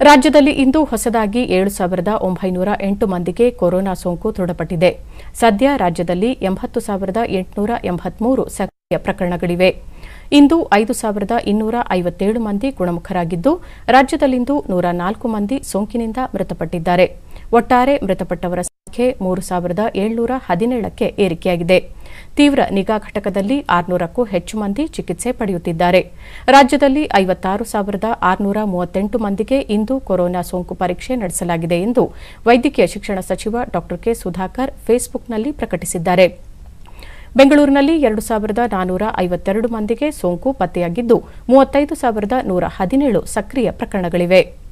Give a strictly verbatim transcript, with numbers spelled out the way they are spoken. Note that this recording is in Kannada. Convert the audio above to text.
ರಾಜ್ಯದಲ್ಲಿ ಇಂದು ಹೊಸದಾಗಿ ಏಳು ಸಾವಿರದ ಒಂಬೈನೂರ ಎಂಟು ಮಂದಿಗೆ ಕೊರೋನಾ ಸೋಂಕು ದೃಢಪಟ್ಟಿದೆ. ಸದ್ಯ ರಾಜ್ಯದಲ್ಲಿ ಎಂಬತ್ತು ಸಾವಿರದ ಎಂಟುನೂರ ಎಂಬತ್ಮೂರು ಸಕ್ರಿಯ ಪ್ರಕರಣಗಳಿವೆ. ಇಂದು ಐದು ಸಾವಿರದ ಇನ್ನೂರ ಐವತ್ತೇಳು ಮಂದಿ ಗುಣಮುಖರಾಗಿದ್ದು, ರಾಜ್ಯದಲ್ಲಿಂದು ನೂರ ನಾಲ್ಕು ಮಂದಿ ಸೋಂಕಿನಿಂದ ಮೃತಪಟ್ಟಿದ್ದಾರೆ. ಒಟ್ಟಾರೆ ಮೃತಪಟ್ಟವರ ಸಂಖ್ಯೆ ಮೂರು ಸಾವಿರದ ಏಳ್ನೂರ ಹದಿನೇಳಕ್ಕೆ ಏರಿಕೆಯಾಗಿದೆ. ತೀವ್ರ ನಿಗಾ ಘಟಕದಲ್ಲಿ ಆರುನೂರಕ್ಕೂ ಹೆಚ್ಚು ಮಂದಿ ಚಿಕಿತ್ಸೆ ಪಡೆಯುತ್ತಿದ್ದಾರೆ. ರಾಜ್ಯದಲ್ಲಿ ಐವತ್ತಾರು ಸಾವಿರದ ಆರುನೂರ ಮೂವತ್ತೆಂಟು ಮಂದಿಗೆ ಇಂದು ಕೊರೋನಾ ಸೋಂಕು ಪರೀಕ್ಷೆ ನಡೆಸಲಾಗಿದೆ ಎಂದು ವೈದ್ಯಕೀಯ ಶಿಕ್ಷಣ ಸಚಿವ ಡಾ ಕೆ ಸುಧಾಕರ್ ಫೇಸ್ಬುಕ್ನಲ್ಲಿ ಪ್ರಕಟಿಸಿದ್ದಾರೆ. ಬೆಂಗಳೂರಿನಲ್ಲಿ ಎರಡು ಸಾವಿರದ ನಾನೂರ ಐವತ್ತೆರಡು ಮಂದಿಗೆ ಸೋಂಕು ಪತ್ತೆಯಾಗಿದ್ದು, ಮೂವತ್ತೈದು ಸಾವಿರದ ನೂರ ಹದಿನೇಳು ಸಕ್ರಿಯ ಪ್ರಕರಣಗಳಿವೆ.